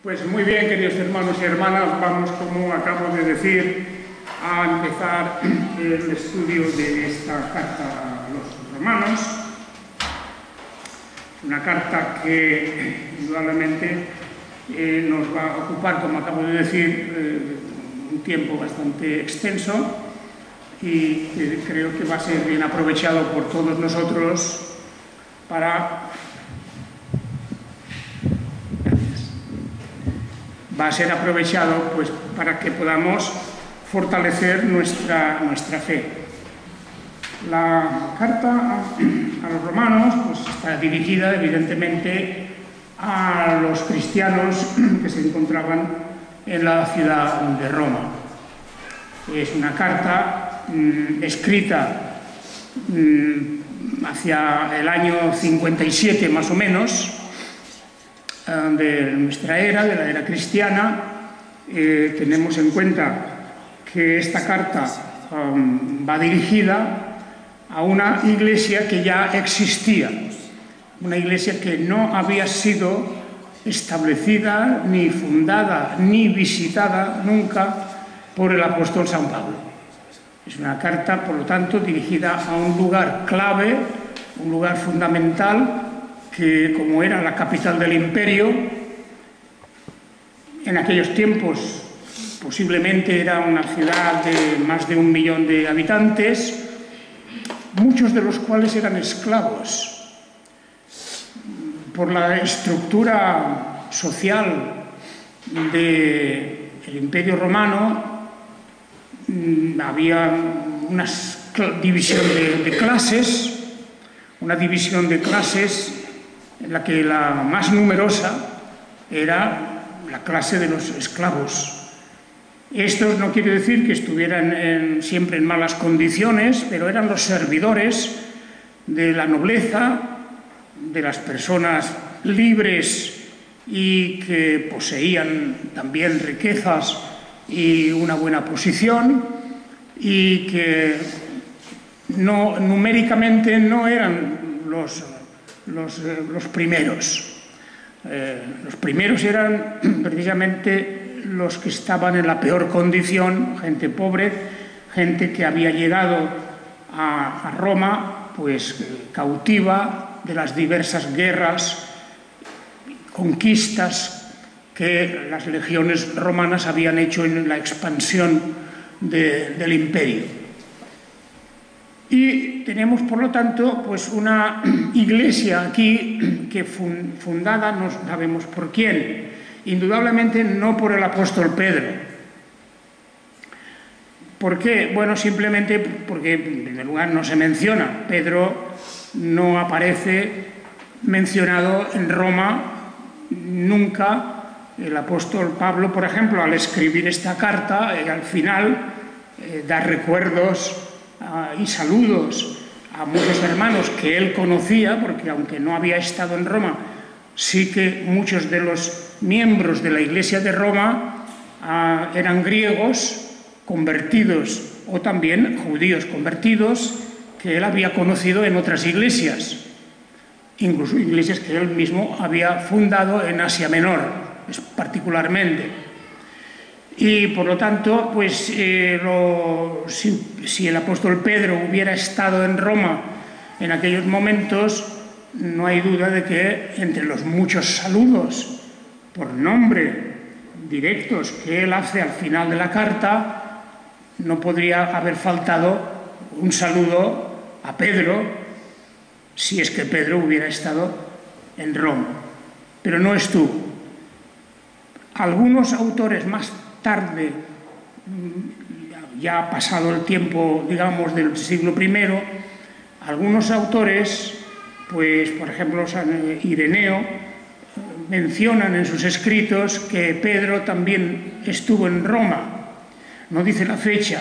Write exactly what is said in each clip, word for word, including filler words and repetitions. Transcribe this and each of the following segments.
Pues muy bien, queridos hermanos y hermanas, vamos, como acabo de decir, a empezar el estudio de esta carta a los romanos. Una carta que, indudablemente, eh, nos va a ocupar, como acabo de decir, eh, un tiempo bastante extenso y que creo que va a ser bien aprovechado por todos nosotros para... va a ser aprovechado pues, para que podamos fortalecer nuestra, nuestra fe. La carta a, a los romanos pues, está dirigida, evidentemente, a los cristianos que se encontraban en la ciudad de Roma. Es una carta mmm, escrita mmm, hacia el año cincuenta y siete, más o menos, de nuestra era, de la era cristiana. Eh, tenemos en cuenta que esta carta um, va dirigida a una iglesia que ya existía, una iglesia que no había sido establecida, ni fundada, ni visitada nunca por el apóstol San Pablo. Es una carta, por lo tanto, dirigida a un lugar clave, un lugar fundamental, que como era la capital del imperio, en aquellos tiempos posiblemente era una ciudad de más de un millón de habitantes, muchos de los cuales eran esclavos. Por la estructura social del imperio romano había una división de, de clases, una división de clases en la que la más numerosa era la clase de los esclavos. Esto no quiere decir que estuvieran en, siempre en malas condiciones, pero eran los servidores de la nobleza, de las personas libres y que poseían también riquezas y una buena posición, y que no, numéricamente no eran los Los, eh, los primeros. Eh, los primeros eran precisamente los que estaban en la peor condición, gente pobre, gente que había llegado a, a Roma pues eh, cautiva de las diversas guerras, conquistas que las legiones romanas habían hecho en la expansión de, del imperio. Y tenemos, por lo tanto, pues una iglesia aquí que fundada, no sabemos por quién, indudablemente no por el apóstol Pedro. ¿Por qué? Bueno, simplemente porque, en primer lugar, no se menciona. Pedro no aparece mencionado en Roma nunca. El apóstol Pablo, por ejemplo, al escribir esta carta, eh, al final eh, da recuerdos Uh, y saludos a muchos hermanos que él conocía, porque aunque no había estado en Roma, sí que muchos de los miembros de la Iglesia de Roma uh, eran griegos convertidos, o también judíos convertidos, que él había conocido en otras iglesias, incluso iglesias que él mismo había fundado en Asia Menor, particularmente. Y por lo tanto, pues eh, lo, si, si el apóstol Pedro hubiera estado en Roma en aquellos momentos, no hay duda de que entre los muchos saludos por nombre directos que él hace al final de la carta, no podría haber faltado un saludo a Pedro, si es que Pedro hubiera estado en Roma. Pero no estuvo. Algunos autores más tarde, ya ha pasado el tiempo, digamos, del siglo primero, algunos autores, pues, por ejemplo, San Ireneo, mencionan en sus escritos que Pedro también estuvo en Roma, no dice la fecha,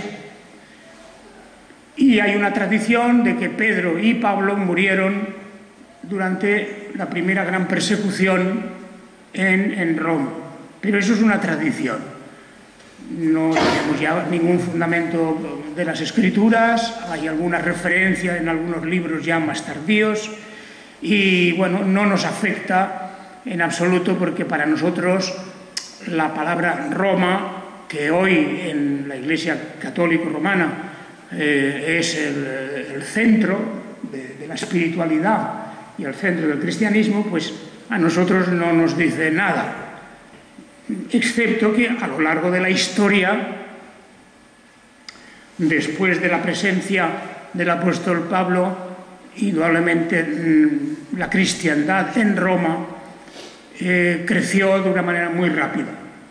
y hay una tradición de que Pedro y Pablo murieron durante la primera gran persecución en, en Roma, pero eso es una tradición. No tenemos ya ningún fundamento de las escrituras, hay alguna referencia en algunos libros ya más tardíos y bueno, no nos afecta en absoluto porque para nosotros la palabra Roma, que hoy en la Iglesia Católica Romana eh, es el, el centro de, de la espiritualidad y el centro del cristianismo, pues a nosotros no nos dice nada, excepto que a lo largo de la historia, después de la presencia del apóstol Pablo, indudablemente la cristiandad en Roma eh, creció de una manera muy rápida,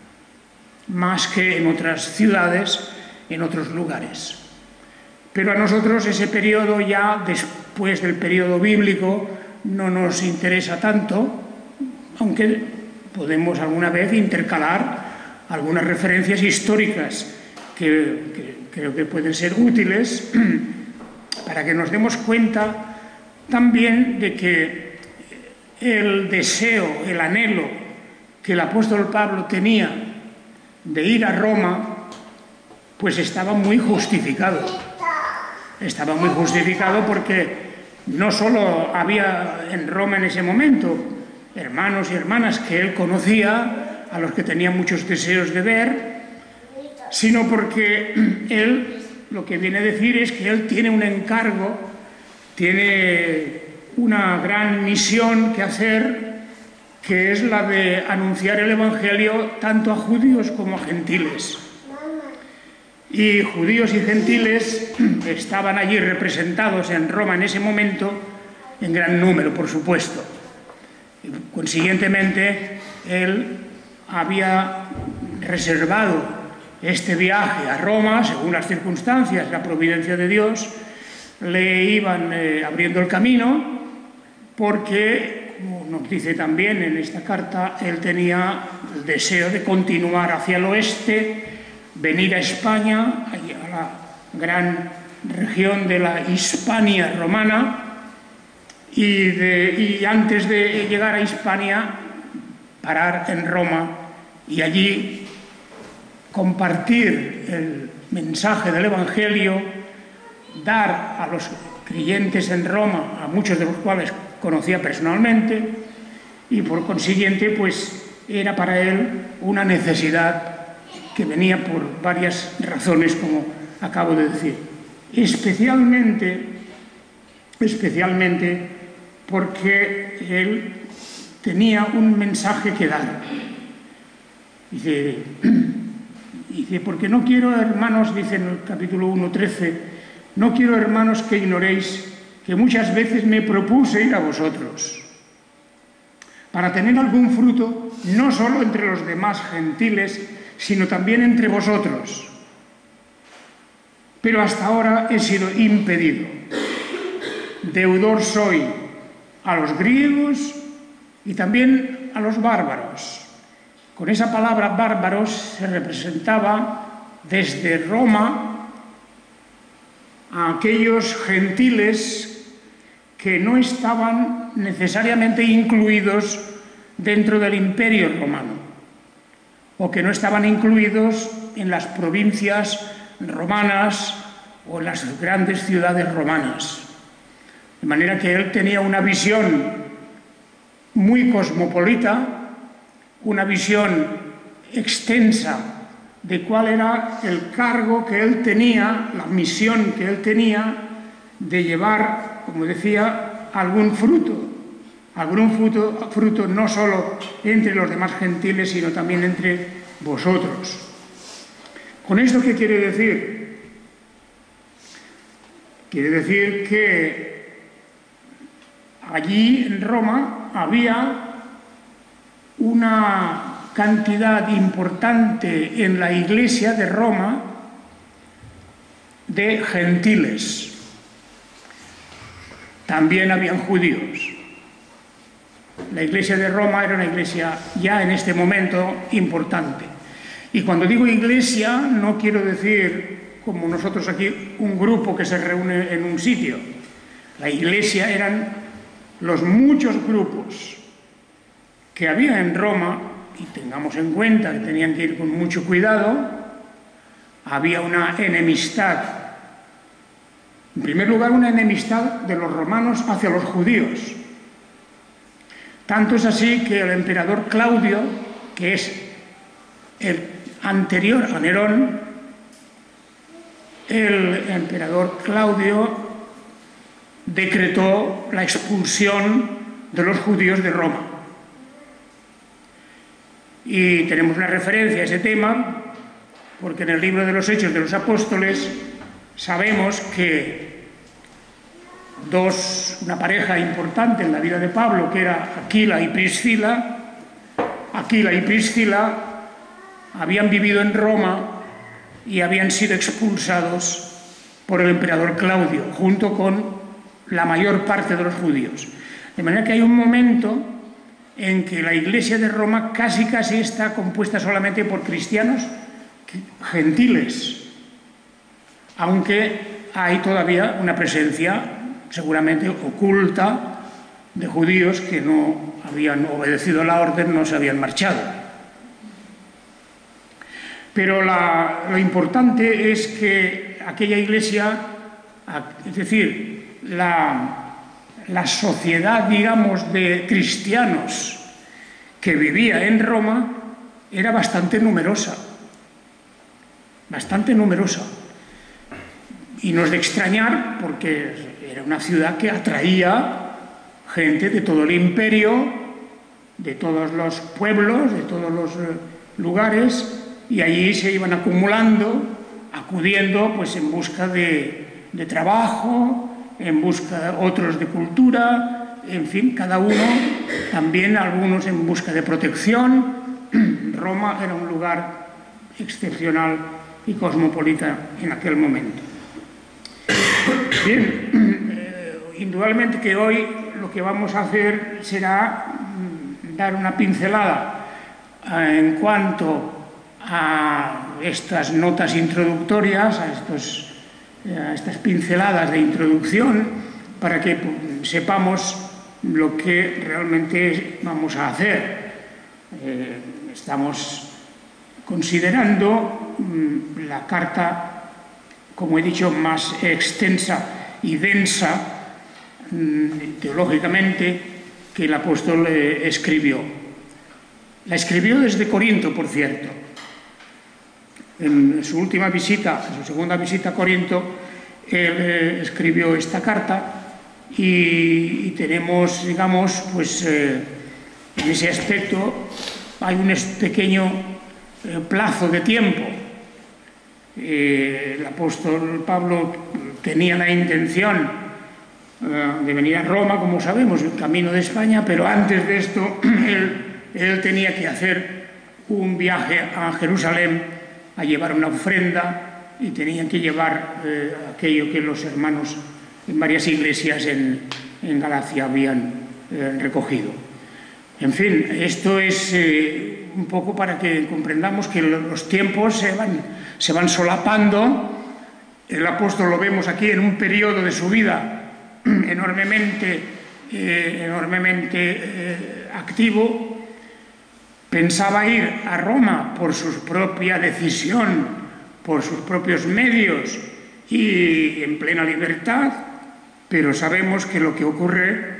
más que en otras ciudades, en otros lugares. Pero a nosotros ese periodo, ya después del periodo bíblico, no nos interesa tanto, aunque podemos alguna vez intercalar algunas referencias históricas que, que creo que pueden ser útiles para que nos demos cuenta también de que el deseo, el anhelo que el apóstol Pablo tenía de ir a Roma, pues estaba muy justificado. Estaba muy justificado porque no solo había en Roma en ese momento hermanos y hermanas que él conocía, a los que tenía muchos deseos de ver, sino porque él lo que viene a decir es que él tiene un encargo, tiene una gran misión que hacer, que es la de anunciar el Evangelio tanto a judíos como a gentiles. Y judíos y gentiles estaban allí representados en Roma en ese momento en gran número, por supuesto. Consiguientemente, él había reservado este viaje a Roma, según las circunstancias, la providencia de Dios, le iban eh, abriendo el camino, porque, como nos dice también en esta carta, él tenía el deseo de continuar hacia el oeste, venir a España, a la gran región de la Hispania romana, y, de, y antes de llegar a Hispania, parar en Roma y allí compartir el mensaje del Evangelio, dar a los creyentes en Roma, a muchos de los cuales conocía personalmente, y por consiguiente, pues era para él una necesidad que venía por varias razones, como acabo de decir. Especialmente, especialmente porque él tenía un mensaje que dar. Dice, dice, porque no quiero, hermanos, dice en el capítulo uno, trece, no quiero, hermanos, que ignoréis que muchas veces me propuse ir a vosotros, para tener algún fruto, no solo entre los demás gentiles, sino también entre vosotros. Pero hasta ahora he sido impedido. Deudor soy a los griegos y también a los bárbaros. Con esa palabra bárbaros se representaba desde Roma a aquellos gentiles que no estaban necesariamente incluidos dentro del Imperio Romano, o que no estaban incluidos en las provincias romanas o en las grandes ciudades romanas. De manera que él tenía una visión muy cosmopolita, una visión extensa de cuál era el cargo que él tenía, la misión que él tenía de llevar, como decía, algún fruto, algún fruto, fruto no solo entre los demás gentiles, sino también entre vosotros. ¿Con esto qué quiere decir? Quiere decir que allí en Roma había una cantidad importante en la Iglesia de Roma de gentiles. También habían judíos. La Iglesia de Roma era una iglesia ya en este momento importante. Y cuando digo iglesia, no quiero decir, como nosotros aquí, un grupo que se reúne en un sitio. La iglesia eran los muchos grupos que había en Roma, y tengamos en cuenta que tenían que ir con mucho cuidado. Había una enemistad. En primer lugar, una enemistad de los romanos hacia los judíos. Tanto es así que el emperador Claudio, que es el anterior a Nerón, el emperador Claudio decretó la expulsión de los judíos de Roma. Y tenemos una referencia a ese tema porque en el libro de los Hechos de los Apóstoles sabemos que dos, una pareja importante en la vida de Pablo, que era Aquila y Priscila, Aquila y Priscila habían vivido en Roma y habían sido expulsados por el emperador Claudio, junto con la mayor parte de los judíos. De manera que hay un momento en que la Iglesia de Roma casi casi está compuesta solamente por cristianos gentiles, aunque hay todavía una presencia seguramente oculta de judíos que no habían obedecido la orden, no se habían marchado. Pero la, lo importante es que aquella iglesia, es decir, la, la sociedad, digamos, de cristianos que vivía en Roma era bastante numerosa, bastante numerosa. Y no es de extrañar porque era una ciudad que atraía gente de todo el imperio, de todos los pueblos, de todos los lugares, y allí se iban acumulando, acudiendo pues en busca de, de trabajo, en busca de otros de cultura, en fin, cada uno, también algunos en busca de protección. Roma era un lugar excepcional y cosmopolita en aquel momento. Bien, eh, indudablemente que hoy lo que vamos a hacer será mm, dar una pincelada eh, en cuanto a estas notas introductorias, a, estos, eh, a estas pinceladas de introducción, para que pues, sepamos lo que realmente vamos a hacer. Eh, estamos considerando mm, la carta, como he dicho, más extensa y densa mm, teológicamente que el apóstol eh, escribió. La escribió desde Corinto, por cierto. En su última visita, en su segunda visita a Corinto, él eh, escribió esta carta y, y tenemos, digamos, pues eh, en ese aspecto hay un pequeño eh, plazo de tiempo. Eh, el apóstol Pablo tenía la intención eh, de venir a Roma, como sabemos, el camino de España, pero antes de esto él, él tenía que hacer un viaje a Jerusalén a llevar una ofrenda y tenían que llevar eh, aquello que los hermanos en varias iglesias en, en Galacia habían eh, recogido. En fin, esto es eh, un poco para que comprendamos que los tiempos se van, se van solapando. El apóstol lo vemos aquí en un periodo de su vida enormemente, eh, enormemente eh, activo. Pensaba ir a Roma por su propia decisión, por sus propios medios y en plena libertad, pero sabemos que lo que ocurre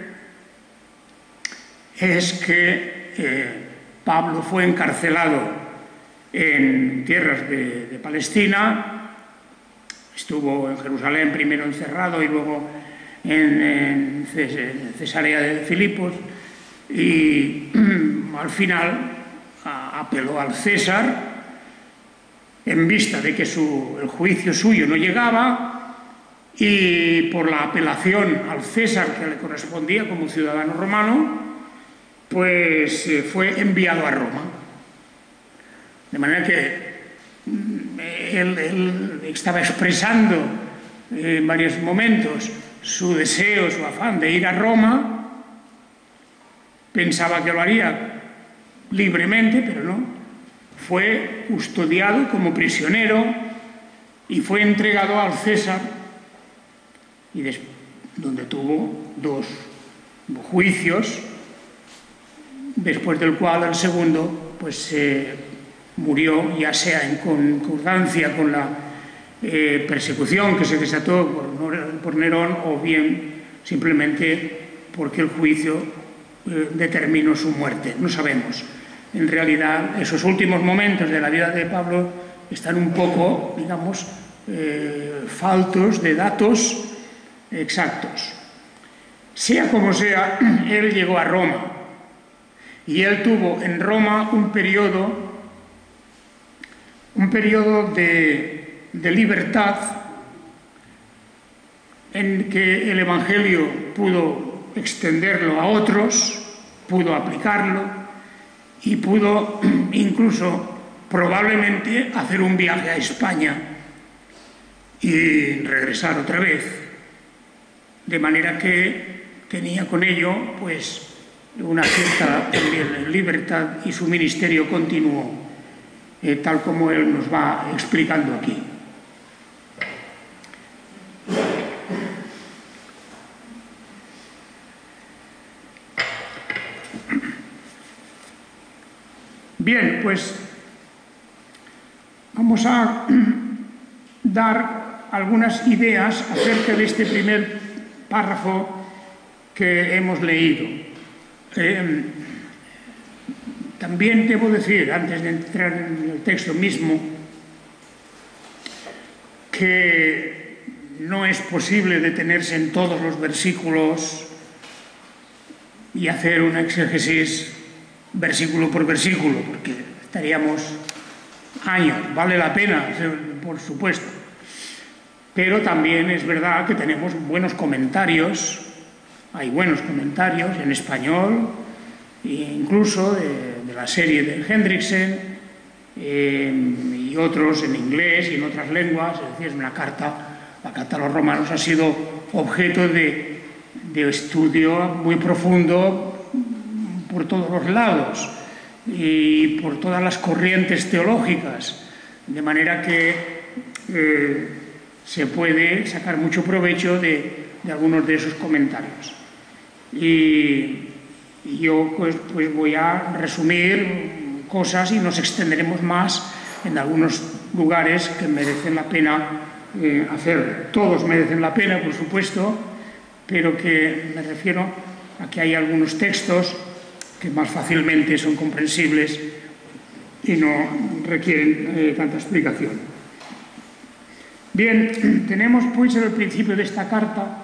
es que eh, Pablo fue encarcelado en tierras de, de Palestina, estuvo en Jerusalén primero encerrado y luego en, en Cesarea de Filipos, y al final apeló al César en vista de que su, el juicio suyo no llegaba, y por la apelación al César que le correspondía como ciudadano romano, pues eh, fue enviado a Roma. De manera que él, él estaba expresando eh, en varios momentos su deseo, su afán de ir a Roma. Pensaba que lo haría libremente, pero no. Fue custodiado como prisionero y fue entregado al César, y donde tuvo dos juicios, después del cual el segundo pues eh, murió, ya sea en concordancia con la eh, persecución que se desató por, por Nerón, o bien simplemente porque el juicio eh, determinó su muerte. No sabemos en realidad esos últimos momentos de la vida de Pablo están un poco, digamos, eh, faltos de datos exactos. Sea como sea, él llegó a Roma y él tuvo en Roma un periodo, un periodo de, de libertad en que el Evangelio pudo extenderlo a otros, pudo aplicarlo y pudo incluso probablemente hacer un viaje a España y regresar otra vez. De manera que tenía con ello pues una cierta también libertad y su ministerio continuó, eh, tal como él nos va explicando aquí. Bien, pues vamos a dar algunas ideas acerca de este primer párrafo que hemos leído. Eh, también debo decir, antes de entrar en el texto mismo, que no es posible detenerse en todos los versículos y hacer una exégesis versículo por versículo, porque estaríamos años. Vale la pena, por supuesto. Pero también es verdad que tenemos buenos comentarios, hay buenos comentarios en español, incluso de, de la serie de Hendriksen, eh, y otros en inglés y en otras lenguas. Es decir, es una carta, la carta a los romanos ha sido objeto de, de estudio muy profundo por todos los lados y por todas las corrientes teológicas, de manera que eh, se puede sacar mucho provecho de, de algunos de esos comentarios. Y, y yo pues, pues voy a resumir cosas y nos extenderemos más en algunos lugares que merecen la pena eh, hacer. Todos merecen la pena, por supuesto, pero que me refiero a que hay algunos textos que más fácilmente son comprensibles y no requieren eh, tanta explicación. Bien, tenemos pues en el principio de esta carta,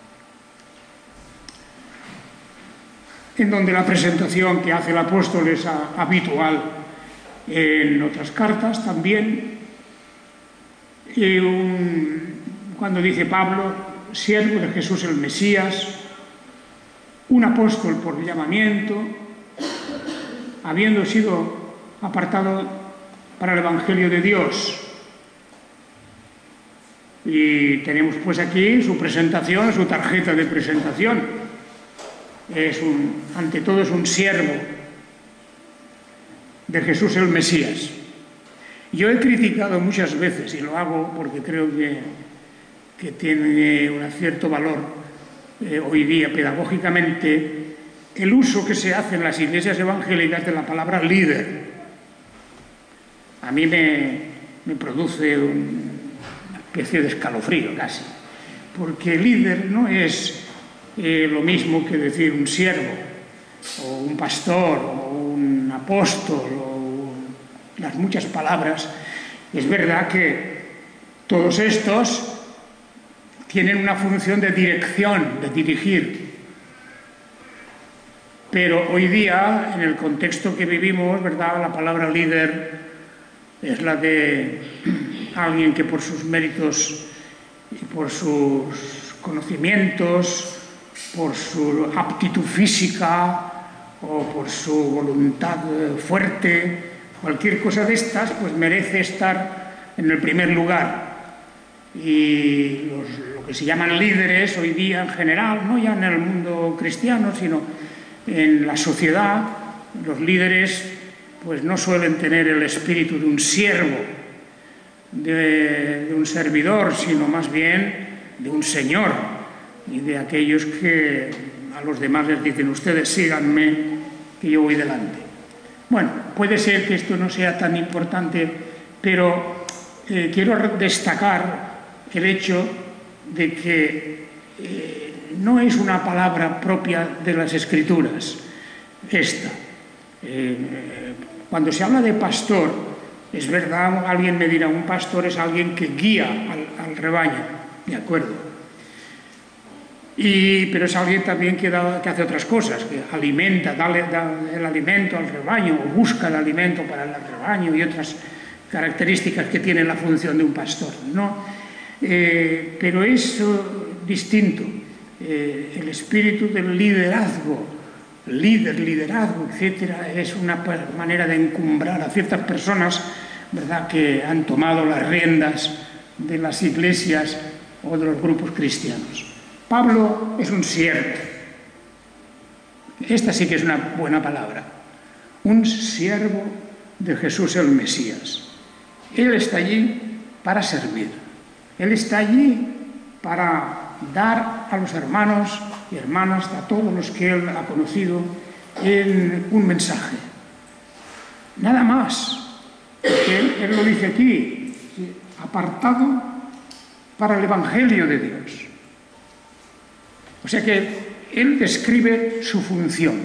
en donde la presentación que hace el apóstol es a, habitual en otras cartas también, y un, cuando dice Pablo, siervo de Jesús el Mesías, un apóstol por llamamiento, habiendo sido apartado para el Evangelio de Dios. Y tenemos pues aquí su presentación, su tarjeta de presentación. Es un, ante todo es un siervo de Jesús el Mesías. Yo he criticado muchas veces, y lo hago porque creo que, que tiene un cierto valor Eh, hoy día pedagógicamente, el uso que se hace en las iglesias evangélicas de la palabra líder. A mí me, me produce un, una especie de escalofrío casi, porque líder no es eh, lo mismo que decir un siervo o un pastor o un apóstol o las muchas palabras. Es verdad que todos estos tienen una función de dirección, de dirigir. Pero hoy día, en el contexto que vivimos, ¿verdad?, la palabra líder es la de alguien que por sus méritos y por sus conocimientos, por su aptitud física o por su voluntad fuerte, cualquier cosa de estas, pues merece estar en el primer lugar. Y los, lo que se llaman líderes hoy día en general, no ya en el mundo cristiano, sino en la sociedad, los líderes pues no suelen tener el espíritu de un siervo, de, de un servidor, sino más bien de un señor y de aquellos que a los demás les dicen: ustedes síganme, que yo voy delante. Bueno, puede ser que esto no sea tan importante, pero eh, quiero destacar el hecho de que eh, no es una palabra propia de las Escrituras esta. Eh, cuando se habla de pastor, es verdad, alguien me dirá, un pastor es alguien que guía al, al rebaño, de acuerdo. Y, pero es alguien también que, da, que hace otras cosas, que alimenta, da, da el alimento al rebaño, o busca el alimento para el rebaño y otras características que tiene la función de un pastor, ¿no? Eh, pero es uh, distinto. Eh, el espíritu del liderazgo, líder, liderazgo, etcétera, es una manera de encumbrar a ciertas personas, ¿verdad?, que han tomado las riendas de las iglesias o de los grupos cristianos. Pablo es un siervo. Esta sí que es una buena palabra. Un siervo de Jesús el Mesías. Él está allí para servir. Él está allí para dar a los hermanos y hermanas, a todos los que él ha conocido, en un mensaje. Nada más. Porque él, él lo dice aquí, apartado para el Evangelio de Dios. O sea que él describe su función.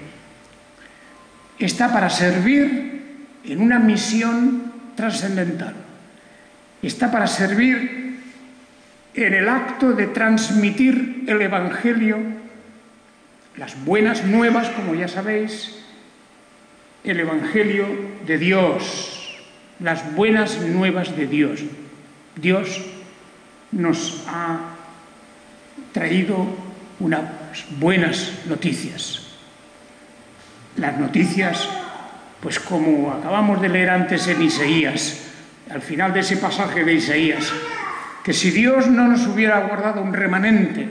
Está para servir en una misión trascendental. Está para servir en el acto de transmitir el Evangelio, las buenas nuevas, como ya sabéis, el Evangelio de Dios, las buenas nuevas de Dios. Dios nos ha traído unas buenas noticias. Las noticias, pues como acabamos de leer antes en Isaías, al final de ese pasaje de Isaías, que si Dios no nos hubiera guardado un remanente,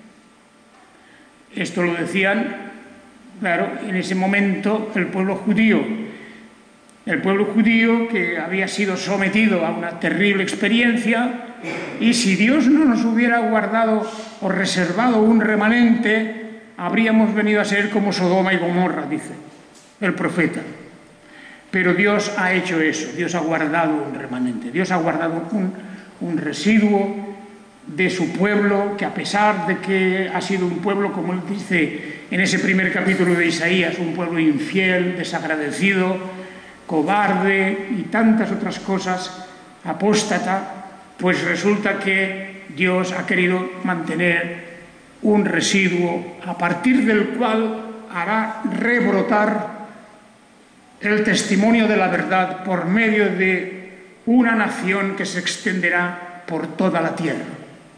esto lo decían, claro, en ese momento el pueblo judío, el pueblo judío que había sido sometido a una terrible experiencia, y si Dios no nos hubiera guardado o reservado un remanente, habríamos venido a ser como Sodoma y Gomorra, dice el profeta. Pero Dios ha hecho eso, Dios ha guardado un remanente, Dios ha guardado un, un residuo de su pueblo, que a pesar de que ha sido un pueblo, como él dice en ese primer capítulo de Isaías, un pueblo infiel, desagradecido, cobarde y tantas otras cosas, apóstata, pues resulta que Dios ha querido mantener un residuo a partir del cual hará rebrotar el testimonio de la verdad por medio de una nación que se extenderá por toda la tierra.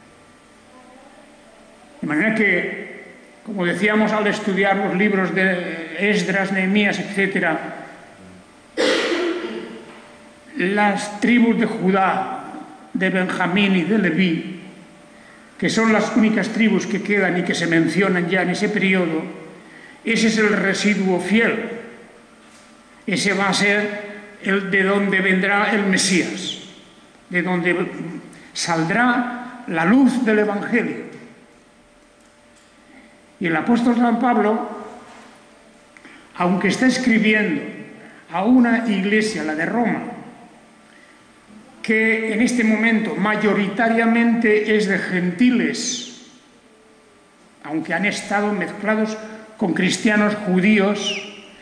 De manera que, como decíamos al estudiar los libros de Esdras, Nehemías, etcétera, las tribus de Judá, de Benjamín y de Leví, que son las únicas tribus que quedan y que se mencionan ya en ese periodo, ese es el residuo fiel. Ese va a ser el de donde vendrá el Mesías, de donde saldrá la luz del Evangelio. Y el apóstol San Pablo, aunque está escribiendo a una iglesia, la de Roma, que en este momento mayoritariamente es de gentiles, aunque han estado mezclados con cristianos judíos,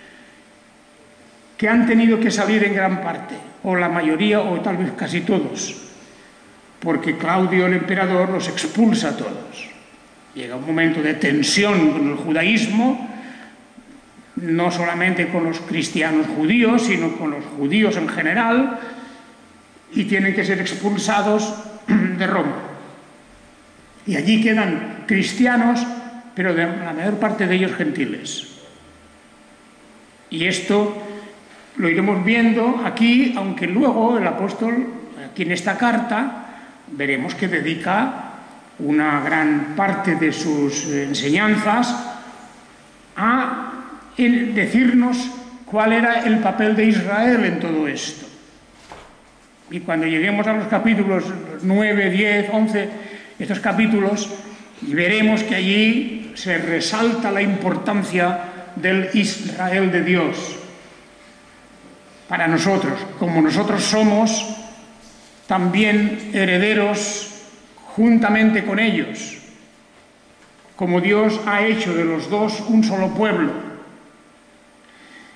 que han tenido que salir en gran parte, o la mayoría, o tal vez casi todos, porque Claudio el emperador los expulsa a todos. Llega un momento de tensión con el judaísmo, no solamente con los cristianos judíos, sino con los judíos en general, y tienen que ser expulsados de Roma. Y allí quedan cristianos, pero de la mayor parte de ellos gentiles. Y esto lo iremos viendo aquí, aunque luego el apóstol, aquí en esta carta, veremos que dedica una gran parte de sus enseñanzas a decirnos cuál era el papel de Israel en todo esto. Y cuando lleguemos a los capítulos nueve, diez, once, estos capítulos, veremos que allí se resalta la importancia del Israel de Dios para nosotros, como nosotros somos también herederos juntamente con ellos, como Dios ha hecho de los dos un solo pueblo.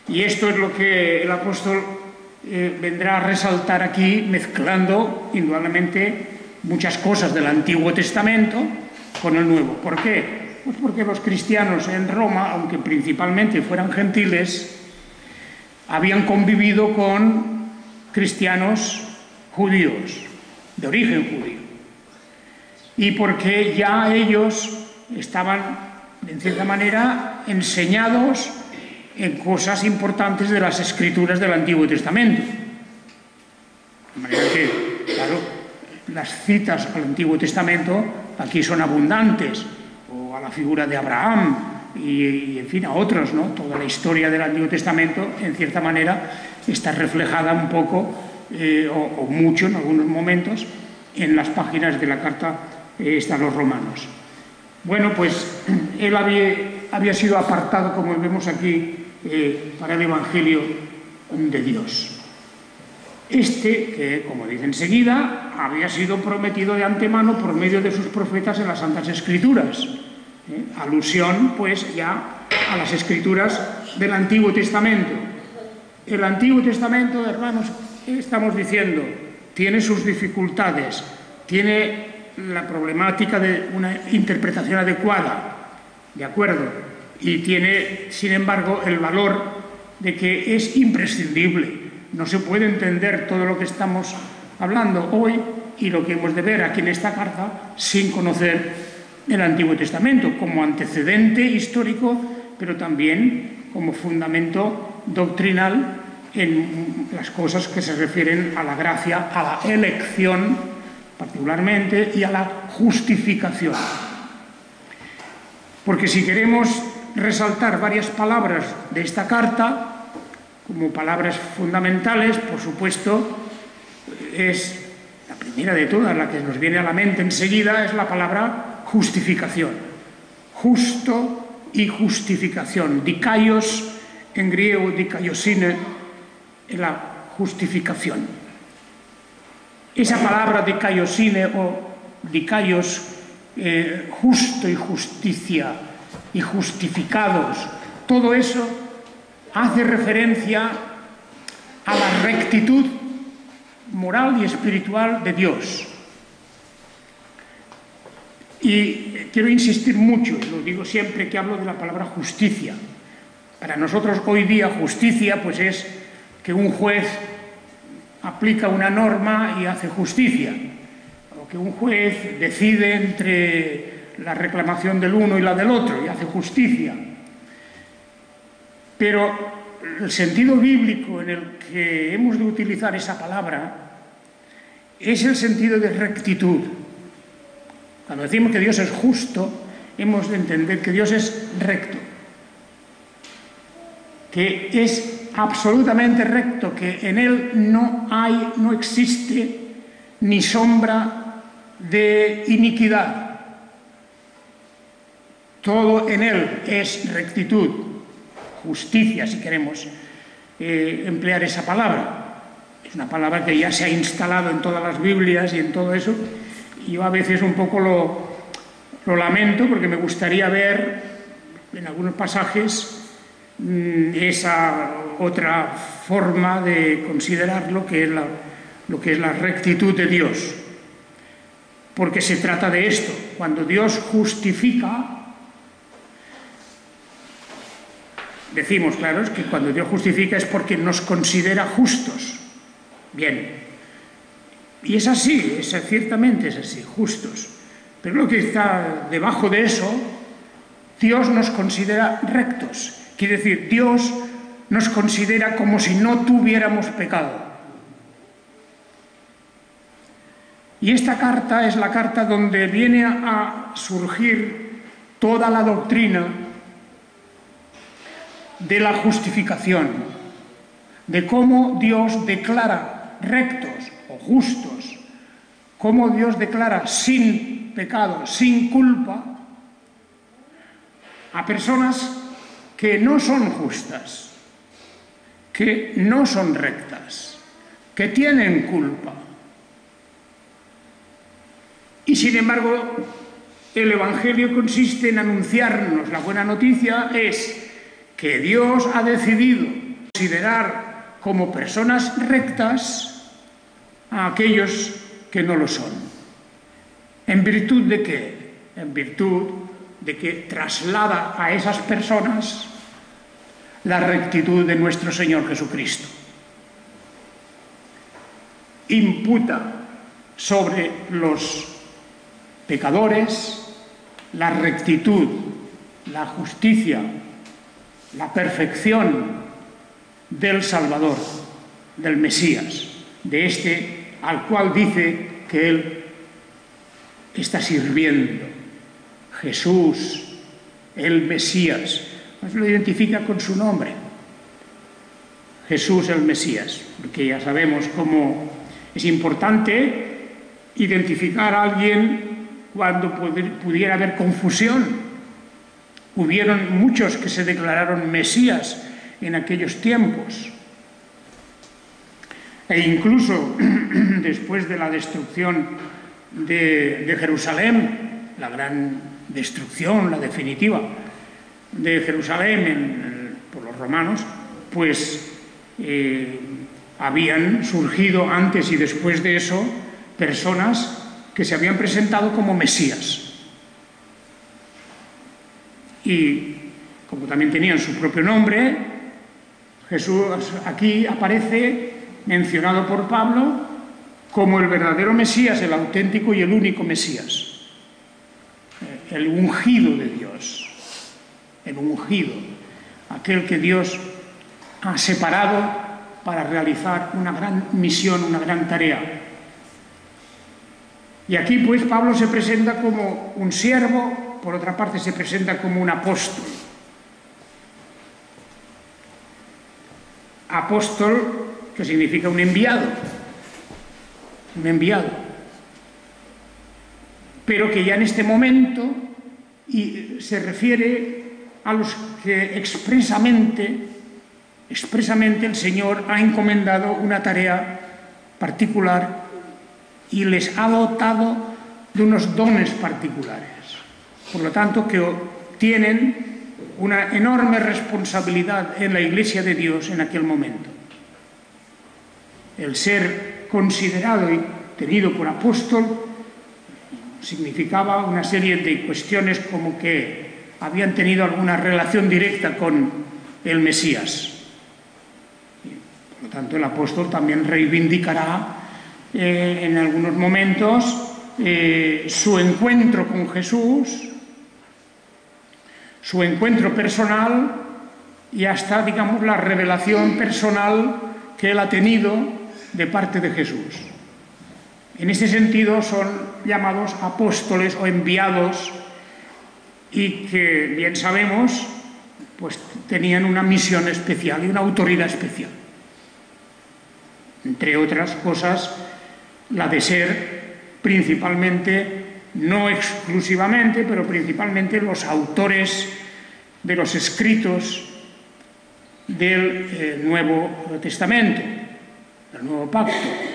Y esto es lo que el apóstol eh, vendrá a resaltar aquí, mezclando indudablemente muchas cosas del Antiguo Testamento con el Nuevo. ¿Por qué? Pues porque los cristianos en Roma, aunque principalmente fueran gentiles, habían convivido con cristianos judíos, de origen judío. Y porque ya ellos estaban, en cierta manera, enseñados en cosas importantes de las escrituras del Antiguo Testamento. De manera que, claro, las citas al Antiguo Testamento aquí son abundantes, o a la figura de Abraham, y, y en fin, a otros, ¿no? Toda la historia del Antiguo Testamento, en cierta manera, está reflejada un poco, eh, o, o mucho en algunos momentos, en las páginas de la carta eh, esta a los romanos. Bueno, pues él había, había sido apartado, como vemos aquí, eh, para el Evangelio de Dios. Este, que como dice enseguida, había sido prometido de antemano por medio de sus profetas en las Santas Escrituras. ¿eh? Alusión, pues, ya a las Escrituras del Antiguo Testamento. El Antiguo Testamento, hermanos, estamos diciendo, tiene sus dificultades, tiene la problemática de una interpretación adecuada, ¿de acuerdo? Y tiene, sin embargo, el valor de que es imprescindible. No se puede entender todo lo que estamos hablando hoy y lo que hemos de ver aquí en esta carta sin conocer el Antiguo Testamento como antecedente histórico, pero también como fundamento doctrinal en las cosas que se refieren a la gracia, a la elección particularmente, y a la justificación. Porque si queremos resaltar varias palabras de esta carta como palabras fundamentales, por supuesto, es la primera de todas, la que nos viene a la mente enseguida, es la palabra justificación. Justo y justificación. Dikaios, en griego, dikaiosine, en la justificación. Esa palabra dikaiosine o dikaios, eh, justo y justicia y justificados, todo eso hace referencia a la rectitud moral y espiritual de Dios. Y quiero insistir mucho, lo digo siempre que hablo de la palabra justicia. Para nosotros hoy día justicia pues es que un juez aplica una norma y hace justicia, o que un juez decide entre la reclamación del uno y la del otro y hace justicia. Pero el sentido bíblico en el que hemos de utilizar esa palabra es el sentido de rectitud. Cuando decimos que Dios es justo, hemos de entender que Dios es recto, que es absolutamente recto, que en Él no hay, no existe ni sombra de iniquidad. Todo en Él es rectitud, justicia, si queremos eh, emplear esa palabra. Es una palabra que ya se ha instalado en todas las Biblias y en todo eso. Y yo a veces un poco lo, lo lamento, porque me gustaría ver en algunos pasajes mmm, esa otra forma de considerar lo que es la, lo que es la rectitud de Dios. Porque se trata de esto. Cuando Dios justifica, decimos, claro, es que cuando Dios justifica es porque nos considera justos. Bien. Y es así, es, ciertamente es así, justos. Pero lo que está debajo de eso, Dios nos considera rectos. Quiere decir, Dios nos considera como si no tuviéramos pecado. Y esta carta es la carta donde viene a surgir toda la doctrina de la justificación, de cómo Dios declara rectos o justos, cómo Dios declara sin pecado, sin culpa, a personas que no son justas, que no son rectas, que tienen culpa. Y sin embargo, el Evangelio consiste en anunciarnos, la buena noticia es que Dios ha decidido considerar como personas rectas a aquellos que no lo son. ¿En virtud de qué? En virtud de que traslada a esas personas la rectitud de nuestro Señor Jesucristo. Imputa sobre los pecadores la rectitud, la justicia, la perfección del Salvador, del Mesías, de este al cual dice que Él está sirviendo. Jesús, el Mesías, pues lo identifica con su nombre. Jesús el Mesías, porque ya sabemos cómo es importante identificar a alguien cuando pudiera haber confusión. Hubieron muchos que se declararon Mesías en aquellos tiempos. E incluso después de la destrucción de, de Jerusalén, la gran destrucción, la definitiva de Jerusalén en, por los romanos, pues eh, habían surgido antes y después de eso personas que se habían presentado como Mesías. Y como también tenían su propio nombre, Jesús aquí aparece mencionado por Pablo como el verdadero Mesías, el auténtico y el único Mesías, el ungido de Dios, el ungido, aquel que Dios ha separado para realizar una gran misión, una gran tarea. Y aquí pues Pablo se presenta como un siervo, por otra parte se presenta como un apóstol. Apóstol, que significa un enviado, un enviado, pero que ya en este momento y se refiere a los que expresamente, expresamente el Señor ha encomendado una tarea particular y les ha dotado de unos dones particulares. Por lo tanto, que tienen una enorme responsabilidad en la Iglesia de Dios en aquel momento. El ser considerado y tenido por apóstol significaba una serie de cuestiones como que habían tenido alguna relación directa con el Mesías. Por lo tanto, el apóstol también reivindicará eh, en algunos momentos eh, su encuentro con Jesús, su encuentro personal y hasta, digamos, la revelación personal que él ha tenido de parte de Jesús. En este sentido son llamados apóstoles o enviados y que, bien sabemos, pues tenían una misión especial y una autoridad especial. Entre otras cosas, la de ser principalmente, no exclusivamente, pero principalmente los autores de los escritos del eh, Nuevo Testamento, del Nuevo Pacto.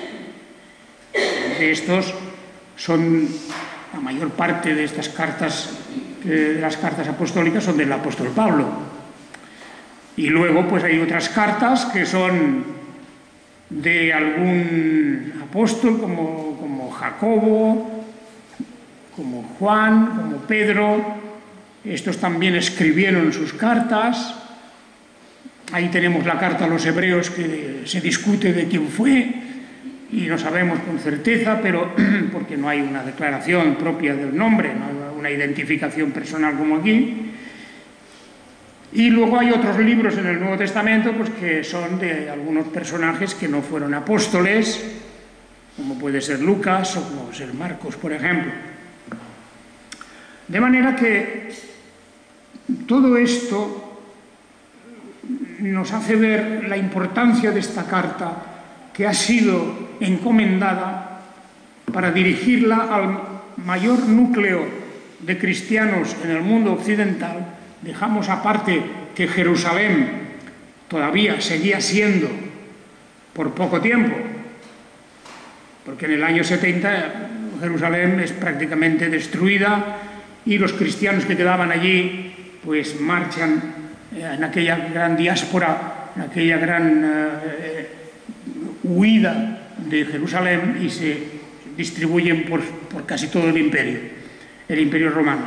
De estos son, la mayor parte de estas cartas, de las cartas apostólicas son del apóstol Pablo. Y luego pues hay otras cartas que son de algún apóstol como, como Jacobo, como Juan, como Pedro. Estos también escribieron sus cartas. Ahí tenemos la carta a los hebreos que se discute de quién fue y no sabemos con certeza, pero porque no hay una declaración propia del nombre, no hay una identificación personal como aquí. Y luego hay otros libros en el Nuevo Testamento pues, que son de algunos personajes que no fueron apóstoles, como puede ser Lucas o como puede ser Marcos, por ejemplo. De manera que todo esto nos hace ver la importancia de esta carta que ha sido encomendada para dirigirla al mayor núcleo de cristianos en el mundo occidental. Dejamos aparte que Jerusalén todavía seguía siendo por poco tiempo, porque en el año setenta Jerusalén es prácticamente destruida y los cristianos que quedaban allí pues marchan en aquella gran diáspora en aquella gran eh, huida de Jerusalén y se distribuyen por, por casi todo el imperio, el imperio romano.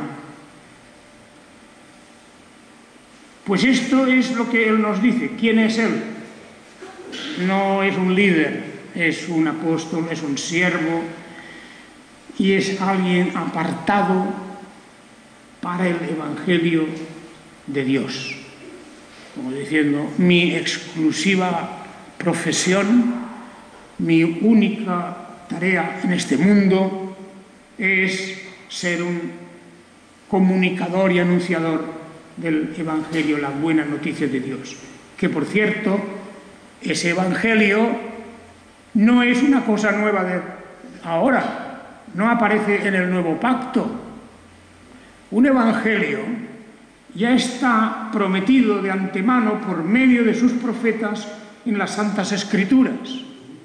Pues esto es lo que él nos dice. ¿Quién es él? No es un líder, es un apóstol, es un siervo y es alguien apartado para el Evangelio de Dios. Como diciendo, mi exclusiva profesión, mi única tarea en este mundo es ser un comunicador y anunciador del Evangelio, la buena noticia de Dios. Que, por cierto, ese Evangelio no es una cosa nueva de ahora, no aparece en el Nuevo Pacto. Un Evangelio ya está prometido de antemano por medio de sus profetas en las Santas Escrituras.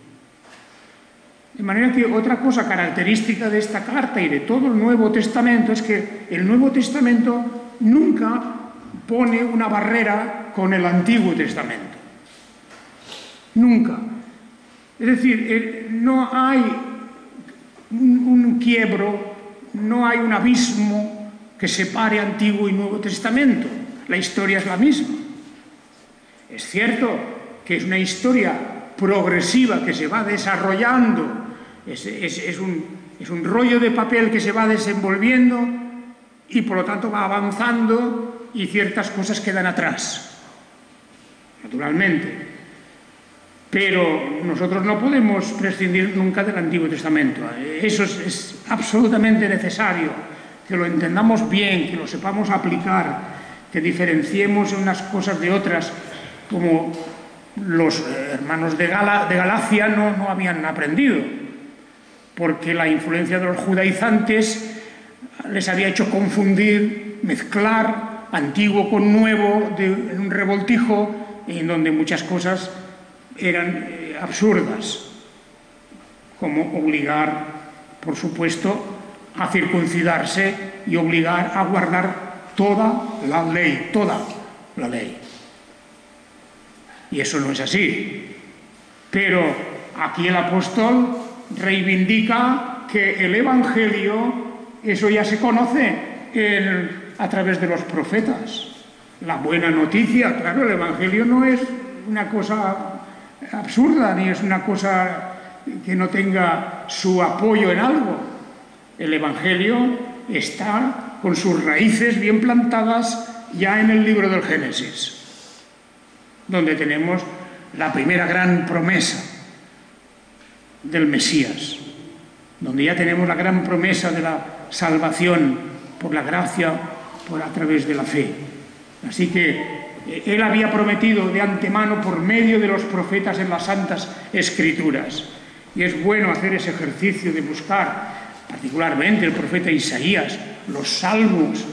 De manera que otra cosa característica de esta carta y de todo el Nuevo Testamento es que el Nuevo Testamento nunca pone una barrera con el Antiguo Testamento. Nunca. Es decir, no hay un, un quiebro, no hay un abismo que separe Antiguo y Nuevo Testamento. La historia es la misma. Es cierto que es una historia progresiva que se va desarrollando, es, es, es, un, es un rollo de papel que se va desenvolviendo y por lo tanto va avanzando y ciertas cosas quedan atrás, naturalmente. Pero nosotros no podemos prescindir nunca del Antiguo Testamento. Eso es, es absolutamente necesario, que lo entendamos bien, que lo sepamos aplicar, que diferenciemos unas cosas de otras, como los hermanos de, Gala, de Galacia no, no habían aprendido, porque la influencia de los judaizantes les había hecho confundir, mezclar antiguo con nuevo de, en un revoltijo en donde muchas cosas eran eh, absurdas, como obligar, por supuesto, a circuncidarse y obligar a guardar toda la ley, toda la ley. Y eso no es así. Pero aquí el apóstol reivindica que el Evangelio, eso ya se conoce en, a través de los profetas. La buena noticia, claro, el Evangelio no es una cosa absurda, ni es una cosa que no tenga su apoyo en algo. El Evangelio está con sus raíces bien plantadas ya en el libro del Génesis, donde tenemos la primera gran promesa del Mesías, donde ya tenemos la gran promesa de la salvación por la gracia, por a través de la fe. Así que él había prometido de antemano por medio de los profetas en las Santas Escrituras. Y es bueno hacer ese ejercicio de buscar, particularmente el profeta Isaías, los salmos,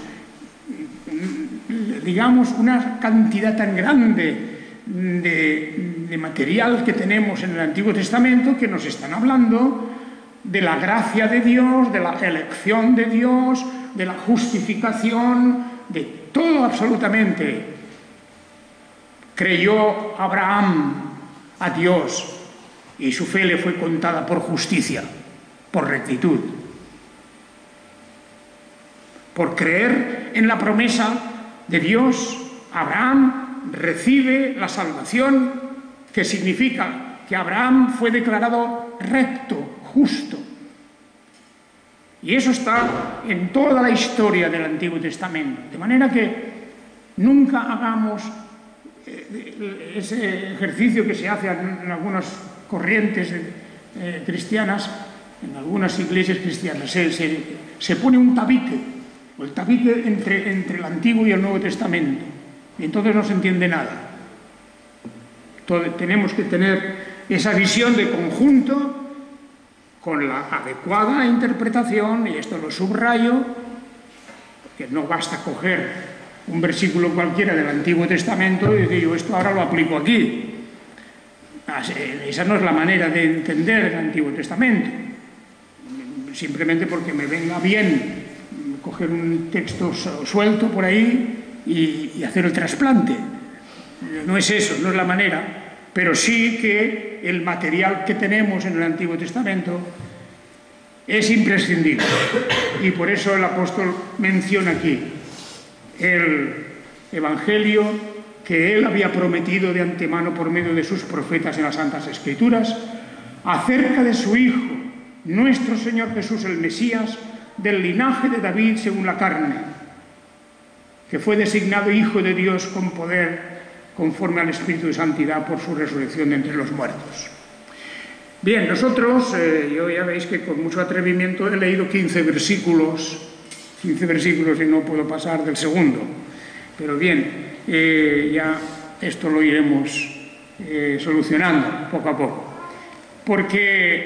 digamos, una cantidad tan grande de, de material que tenemos en el Antiguo Testamento que nos están hablando de la gracia de Dios, de la elección de Dios, de la justificación, de todo absolutamente. Creyó Abraham a Dios y su fe le fue contada por justicia, por rectitud. Por creer en la promesa de Dios, Abraham recibe la salvación, que significa que Abraham fue declarado recto, justo. Y eso está en toda la historia del Antiguo Testamento. De manera que nunca hagamos ese ejercicio que se hace en algunas corrientes eh, cristianas, en algunas iglesias cristianas. Se, se, se pone un tabique, o el tabique entre, entre el Antiguo y el Nuevo Testamento, y entonces no se entiende nada. Entonces, tenemos que tener esa visión de conjunto con la adecuada interpretación, y esto lo subrayo, que no basta coger un versículo cualquiera del Antiguo Testamento y decir, yo esto ahora lo aplico aquí. Esa no es la manera de entender el Antiguo Testamento. Simplemente porque me venga bien coger un texto suelto por ahí y, y hacer el trasplante. no es eso, no es la manera, pero sí que el material que tenemos en el Antiguo Testamento es imprescindible. Y por eso el apóstol menciona aquí el Evangelio que él había prometido de antemano por medio de sus profetas en las Santas Escrituras, acerca de su Hijo, nuestro Señor Jesús el Mesías, del linaje de David según la carne, que fue designado Hijo de Dios con poder, conforme al Espíritu de Santidad, por su resurrección de entre los muertos. Bien, nosotros, eh, yo ya veis que con mucho atrevimiento he leído quince versículos, quince versículos y no puedo pasar del segundo, pero bien, eh, ya esto lo iremos eh, solucionando poco a poco, porque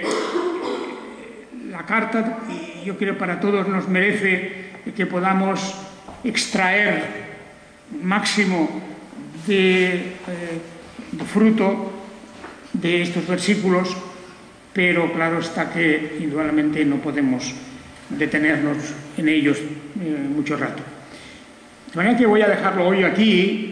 la carta, y yo creo para todos, nos merece que podamos extraer máximo de, eh, de fruto de estos versículos, pero claro está que indudablemente no podemos detenernos en ellos eh, mucho rato. De manera que voy a dejarlo hoy aquí.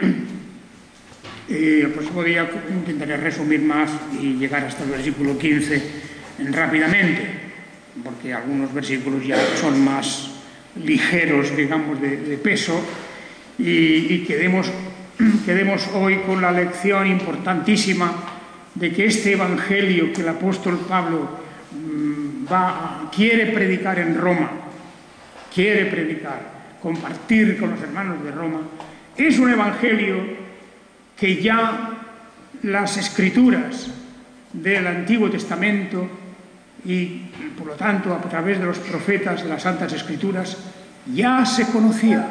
Eh, el próximo día intentaré resumir más y llegar hasta el versículo quince rápidamente, porque algunos versículos ya son más ligeros, digamos, de, de peso, y, y quedemos, quedemos hoy con la lección importantísima de que este Evangelio que el apóstol Pablo mmm, va, quiere predicar en Roma, quiere predicar, compartir con los hermanos de Roma, es un Evangelio que ya las Escrituras del Antiguo Testamento y, por lo tanto, a través de los profetas de las Santas Escrituras, ya se conocía,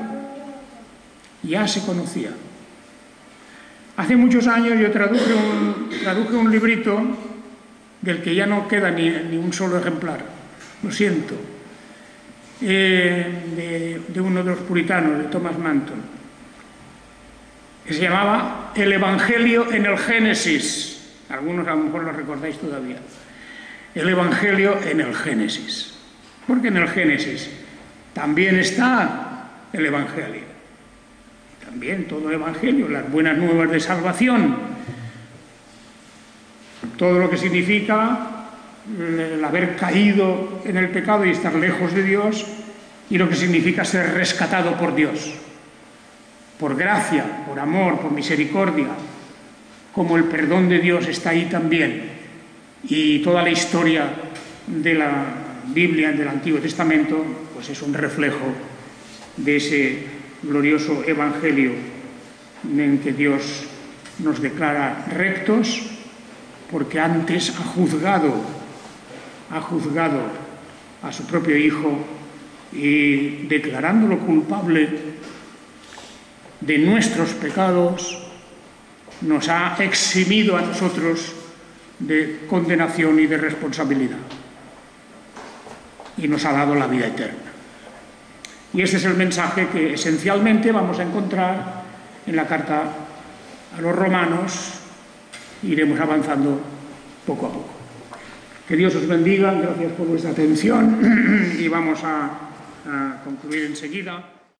ya se conocía. Hace muchos años yo traduje un, traduje un librito del que ya no queda ni, ni un solo ejemplar, lo siento, eh, de, de uno de los puritanos, de Thomas Manton, que se llamaba El Evangelio en el Génesis. Algunos a lo mejor lo recordáis todavía. El Evangelio en el Génesis. Porque en el Génesis también está el Evangelio. También todo el Evangelio, las buenas nuevas de salvación. Todo lo que significa el haber caído en el pecado y estar lejos de Dios, y lo que significa ser rescatado por Dios. Por gracia, por amor, por misericordia. Como el perdón de Dios está ahí también. Y toda la historia de la Biblia, del Antiguo Testamento, pues es un reflejo de ese glorioso Evangelio en que Dios nos declara rectos, porque antes ha juzgado, ha juzgado a su propio Hijo y declarándolo culpable de nuestros pecados, nos ha eximido a nosotros de condenación y de responsabilidad, y nos ha dado la vida eterna. Y este es el mensaje que esencialmente vamos a encontrar en la carta a los romanos. Iremos avanzando poco a poco. Que Dios os bendiga, gracias por vuestra atención y vamos a, a concluir enseguida.